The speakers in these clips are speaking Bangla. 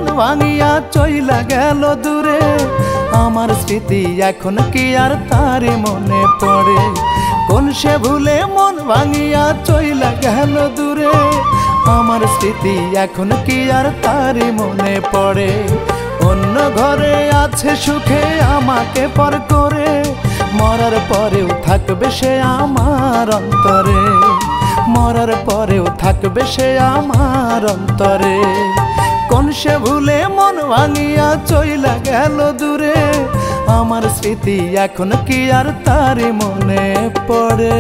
ভাঙিয়া চইলা গেল দূরে আমার স্মৃতি এখন কি আর তারে মনে পড়ে কোন সে ভুলে মন ভাঙিয়া চইলা গেল দূরে আমার স্মৃতি এখন কি আর তারে মনে পড়ে অন্য ঘরে আছে সুখে আমাকে পর করে মরার পরেও থাকবে সে আমার অন্তরে মরার পরেও থাকবে সে আমার অন্তরে কোন সে ভুলে মন ভাঙিয়া চইলা গেল দূরে আমার স্মৃতি এখন কি আর তারে মনে পড়ে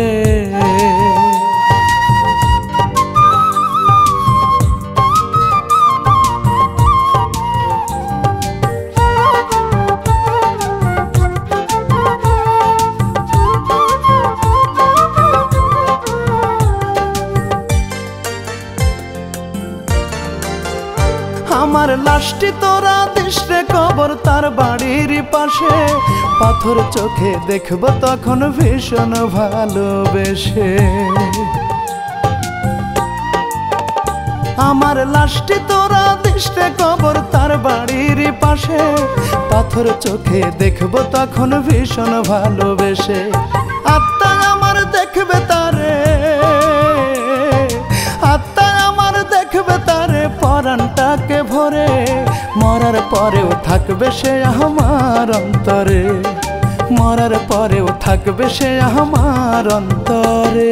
আমার লাশটি তোরা দিশরে কবর তার বাড়ির পাশে পাথর চোখে দেখব তখন ভীষণ ভালোবেসে আমার লাশটি তোরা দিশরে কবর তার বাড়ির পাশে পাথর চোখে দেখব তখন ভীষণ ভালোবেসে আত্মা আমার দেখবে তারে আত্মা আমার দেখবে তারে পরাণটাকে ভরে মরার পরেও থাকবে সে আমার অন্তরে মরার পরেও থাকবে সে আমার অন্তরে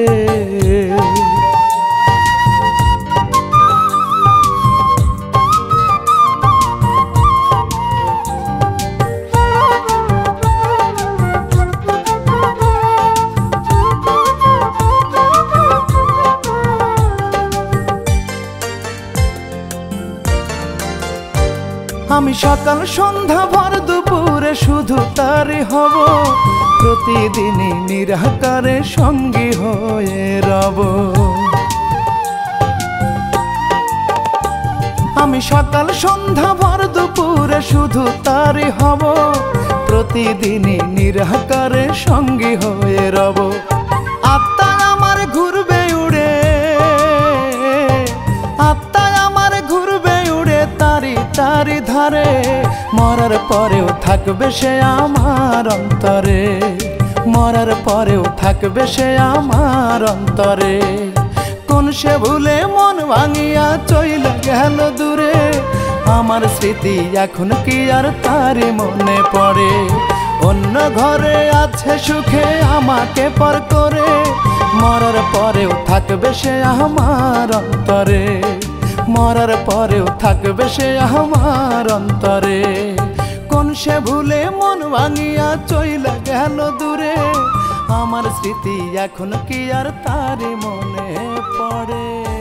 আমি সকাল সন্ধ্যা ভর দুপুরে শুধু তারই হব প্রতিদিনই নিরাকারে সঙ্গী হয়ে রব আমি সকাল সন্ধ্যা ভর দুপুরে শুধু তারই হব প্রতিদিনই নিরাকারে সঙ্গী হয়ে রব আত্মা আমার ঘুরবে উড়ে আত্মা আমার ঘুরবে উড়ে তারি তারি ধারে মরার পরেও থাকবে সে আমার অন্তরে মরার পরেও থাকবে সে আমার অন্তরে কোন সে ভুলে মন ভাঙিয়া চইলা গেল দূরে আমার স্মৃতি এখন কি আর তারে মনে পড়ে অন্য ঘরে আছে সুখে আমাকে পর করে মরার পরেও থাকবে সে আমার অন্তরে মরার পরেও থাকবে সে আমার অন্তরে কোন সে ভুলে মন ভাঙিয়া চইলা গেল দূরে আমার স্মৃতি এখন কি আর তারে মনে পড়ে।